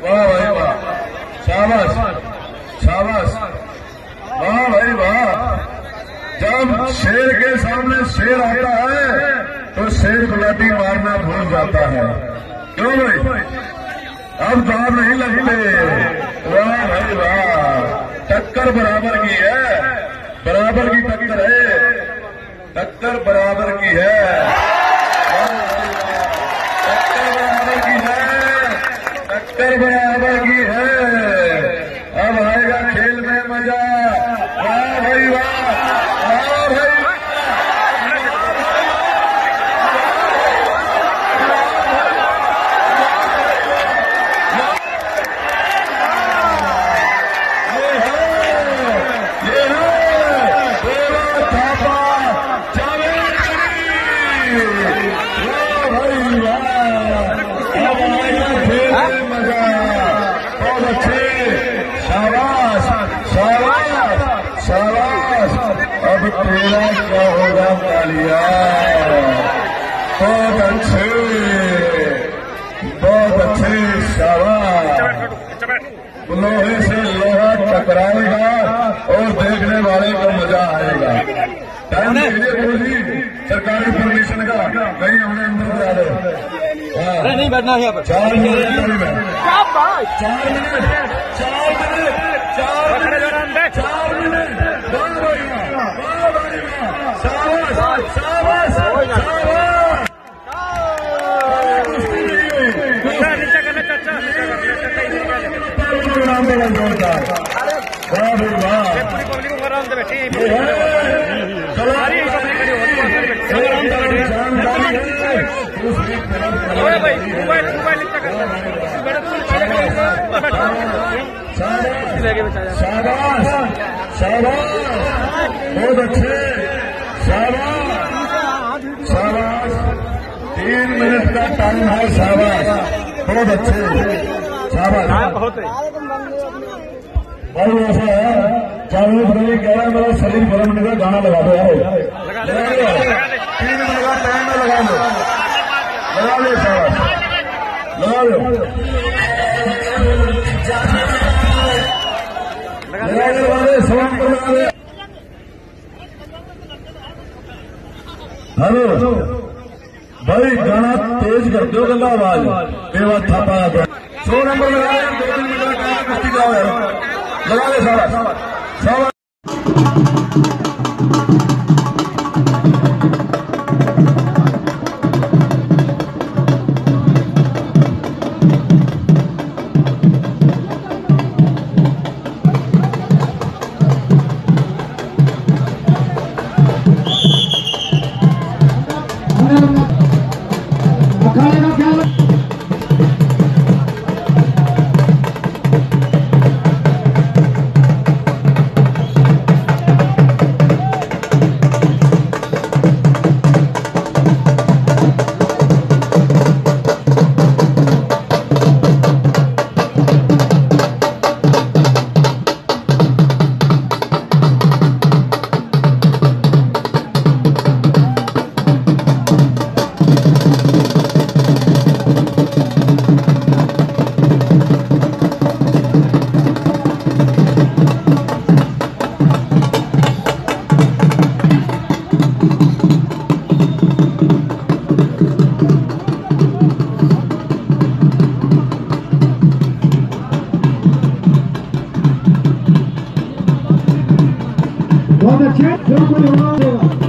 वाह भाई वाह, शाबाश शाबाश, वाह भाई वाह। जब शेर के सामने शेर आता है तो शेर गुलाटी मारना भूल जाता है। क्यों भाई, अब दाव नहीं लगते। वाह भाई वाह, टक्कर बराबर की है, बराबर की टक्कर है, टक्कर बराबर की है, टक्कर बराबर की है, टक्कर बराबर की है। अब आएगा खेल में मजा। वाह भाई वाह, वाह भाई अब तेरा क्या होगा कालिया। बहुत अच्छे, बहुत अच्छे, शाबाश। लोहे से लोहा टकराएगा और देखने वाले को मजा आएगा। टाइम दीजिए सरकारी परमिशन का, कहीं हमने अंदर करा दो। नहीं बैठना है यहाँ पर। 4 minute, 4 minute, 4 minute, 4 minute, 4 minute. जोरदार, वाह भाई वाह, पूरी पब्लिक को आराम से बैठी शाबाश शाबाश, बहुत अच्छे, शाबाश शाबाश। 3 मिनट का टाइम है, शाबाश, बहुत अच्छे, शाबाश। बहुत भाई ऐसा है, जावेद भाई कह रहा है मेरा शरीर गर्म नहीं है, गाना लगा दो यार, लगा दो, 3 मिनट का टाइम है, लगा दो, लगा दो, शाबाश, लगा दो, लगा दो, सलाम पर लगा दो। हेलो भाई, गाना तेज कर दो, गला आवाज बेवा थापा। 100 नंबर लगा दे, 2 मिनट का टाइम कुश्ती जाओ यार, लगा दे, शाबाश शाबाश। बहुत अच्छे,